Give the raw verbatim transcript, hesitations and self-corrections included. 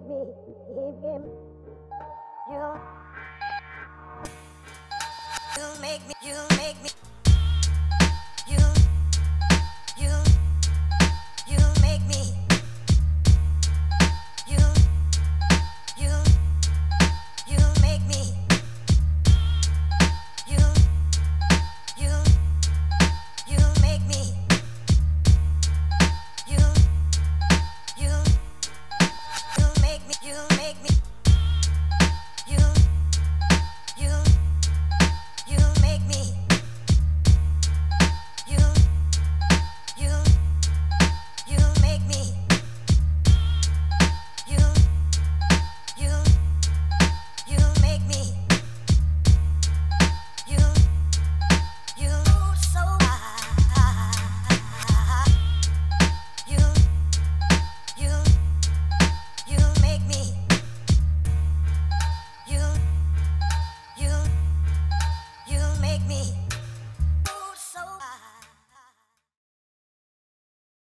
me him him. You you make me you make me you you you make me you you you make me you you you make me you you you make me you make me you you you make me you you you make me you you you make me you you so high. You you you make me you you you make me